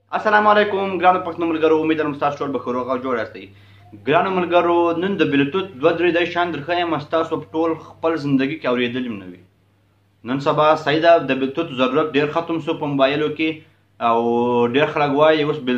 السلام علیکم ګرانو پښتنو ملګرو، امید لرم ستاسو ټول به ښه روغ او جوړ یاستئ. ګرانو ملګرو، نن د بلوتوت 2-3 داسې شیان درښیم ستاسو په ټول خپل زندګي کې اورېدلي هم نه وي. نن سبا صحیح ده د بلوتوت ضرورت ډېر ختم شو په موبایلو کې او ډېر خلک وایي اوس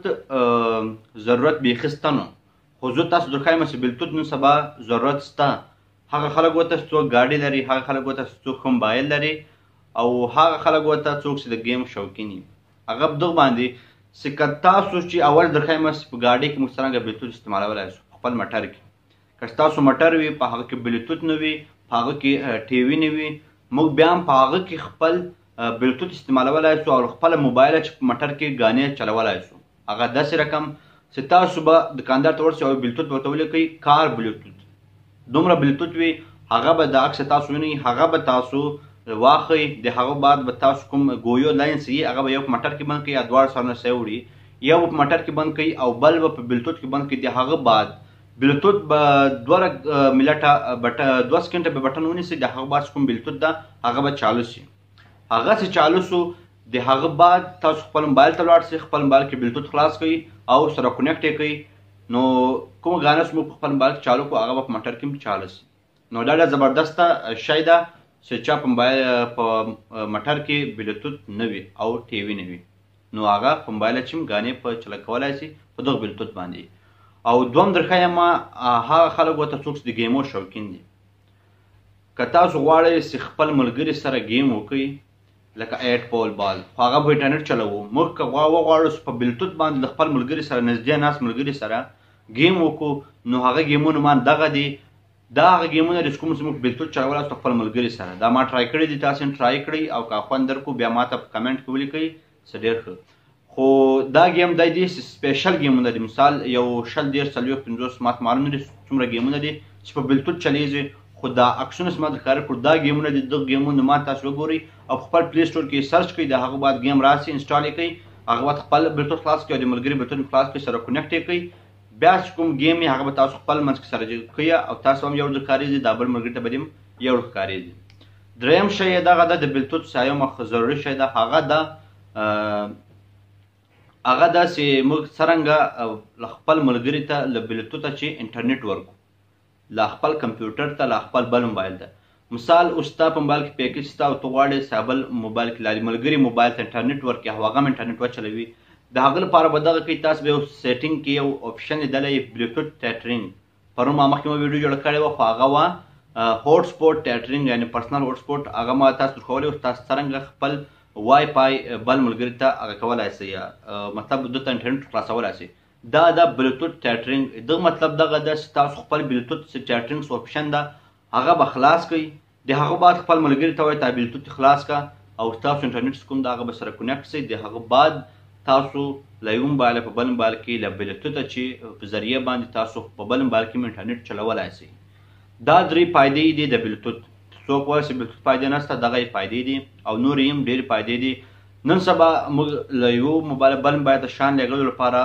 بلوتوت ضرورت بیخي شته نه، خو زه تاسو درښیم چې بلوتوت نن سبا ضرورت شته. هغه خلک ورته چې څوک ګاډي لري، هغه خلک ورته چې څوک موبایل لري او هغه خلک ورته څوک چې د ګیم شوقین وي. هغه په دغه باندې چې که تاسو چې اول درښیم چې په ګاډۍ کې موږ څرنګه بلوتوت استعمالولی شو په خپل موټر کې، که ستاسو موټر وي په هغه کې بلوتوت نه وي، په هغه کې ټي وي نه وي، موږ بیا هم په هغه کې خپل بلوتوت استعمالولی شو او خپله موبایل چې په موټر کې ګانې چلولی شو. هغه داسې رقم چې تاسو به دکاندار ته ورشئ او بلوتوت ورته ولیکئ کار بلوتوت، دومره بلوتوت وي هغه به د عکس تاسو وینئ، هغه به تاسو واخئ، د هغه بعد به تاسو کوم ګویو لاینس وي هغه به یو په موټر کې بند کړئ یا دواړه سرونه سره وړي، یو به په موټر کې بند کړئ او بل به په بلوتوت کې بند کړئ. د هغه بعد بلوتوت به 2 منټه 2 سکنډه به بټن ونیسئ، د هغه بعد کوم بلوتوت ده هغه به چالو شي. هغه چې چالو شو د هغه بعد تاسو خپل موبایل ته لاړ شئ، خپل موبایل کې بلوتوت خلاص کړئ او سره کونیکټ یې کړئ، نو کومه ګانه چې موږ په خپل موبایل کې چالو کړو هغه به په موټر کې هم چالو شي. نو دا ډېره زبردسته شی ده چې چا په موبایل په موټر کې بلوتوت نه وي او ټي وي نه وي، نو هغه په موبایل چې هم ګانې په چله کولی شي په دغه بلوتوت باندې. او دوهم درښیم هغه خلک ورته څوک چې د ګیمو شوقین دي، که تاسو غواړئ چې خپل ملګري سره گیم وکړئ لکه 8 بال بال، خو هغه به انټرنیټ چلوو، موږ که وغواړو چې په بلوتوت باندې د خپل ملګري سره نږدې ناست ملګري سره گیم وکړو، نو هغه گیمونه مان دغه دي، دا هغه ګیمونه دي چې کوم چې موږ بلوتوت چلولی شو خپل ملګري سره. دا ما ټرای کړي دي، تاسو هم ټرای کړئ او که خوند درکړو بیا ما ته په کمنټ کې ولیکئ څه ډېر ښه. خو دا گیم دی چې سپیشل ګیمونه دي، مثال یو 20 30 50 ماته معلوم نه دي څومره ګیمونه دي چې په بلوتوت چلیږي، خو دا عکسونه چې ما درښکاره کړو دا ګیمونه دي. دغه ګیمونه ما تاسو وګورئ او په خپل پلی سټور کې سرچ کړئ، د هغه بعد گیم راسي انسټال یې کړئ، هغه بعد خپل بلوتوت خلاص کړئ او د ملګري بلوتوت خلاص کړئ، سره کونیکټ یې کړئ، بیا چې کوم گیم یې هغه به تاسو خپل منځ کې سره کوئ او تاسو هم یو ځل ښکارېږي، دا بل ملګري ته به هم یو ځل ښکارېږي. دریم شی یې دغه ده د بلوتوت څایم ضروري شی ده، هغه ده چې موږ څرنګه له خپل ملګري ته له بلوتوته چې انټرنیټ ورکړو له خپل کمپیوټر ته له خپل بل موبایل ته. مثال اوس ستا په موبایل کې پیکج شته او ته غواړې چې بل موبایل کې ملګري موبایل ته انټرنیټ ورکړي او هغه هم انټرنیټ وچلوي، د هغه لپاره به دغه کوي تاسو به یو سیټینګ کې یو اپشن لیدلی بلوتوت ټیټرینګ، پرون ما مخکې ویډیو جوړه کړې وه، خو هغه وه هوټ سپوټ ټیټرینګ یعنې پرسنل هوټ سپوټ، هغه ما تاسو درښولی وو تاسو څرنګه خپل وای فای بل ملګري ته هغه کولی شئ، مطلب ده ته انټرنیټ خلاصولی شئ. دا د بلوتوت ټیټرینګ دغه مطلب دغه ده چې تاسو خپل بلوتوت چې ټیټرینګ اپشن ده هغه به خلاص کړئ، د هغه بعد خپل ملګري ته وایئ تا بلوتوت خلاص کړه او تاسو انټرنیټ کوم د هغه به سره کونیکټ شئ، د هغه بعد تاسو له یو موبایله په بل موبایل کې له بلوتوته چې په ذریعه باندې تاسو په بل موبایل کې انټرنیټ چلولی شئ. دا 3 فایدې دي د بلوتوت. څوک وایي چې بلوتوت فایدې نشته، دغه یې فایدې دي او نورې هم ډېرې فایدې دي. نن سبا موږ له یو موبایل بل موبایل ته شیان لیږلو لپاره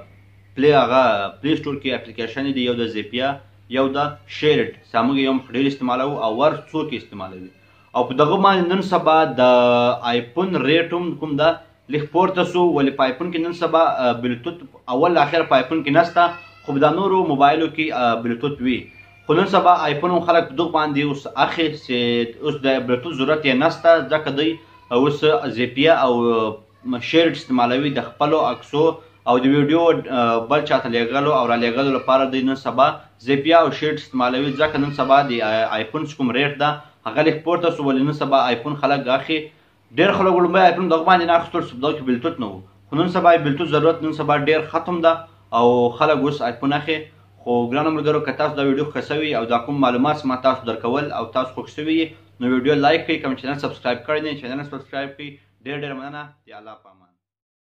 هغه پلی سټور کې اپلیکیشن دي، یو د زیپیا یو د شیرټ، چې موږ یو ډېر استعمالوو او ور څوک یې استعمالوي او په دغه باندې نن سبا د آیفون ریټ هم کوم ده لږ پورته سو، ولې په آیفون کې نن سبا بلوتوت اول اخر په آیفون کې نشته، خو د نورو موبایلو کې بلوتوت وي، خو نن سبا آیفون هم خلک دغه باندې اوس اخی چې اوس د بلوتوت ضرورت یې نشته، ځکه دوی اوس زیپیا او شیرټ استعمالوي د خپلو عکسو او د ویډیو بل چاته لیږلو او را لیږلو لپاره دوی نن سبا زیپیا او شیرټ استعمالوي، ځکه نن سبا د آیفون چې کوم ریټ ده هغه لږ پورته سو، ولې نن سبا آیفون خلک اخی ډېر خلک لومړی آیفون دغه باندې نه اخیستل چې په دغه کې بلوتوت نه وو، خو نن سبا بلوتوت ضرورت نن سبا ډېر ختم ده او خلک اوس آیفون اخی. خو ګرانو ملګرو که تاسو دا ویډیو خوښ شوي او دا کوم معلومات ما تاسو درکول او تاسو خوښ شوي نو ویډیو لایک کړئ، کوم چینل سبسکرایب کړی دی چینل سبسکرایب کړئ. ډېر ډېر مننه، د الله په امان.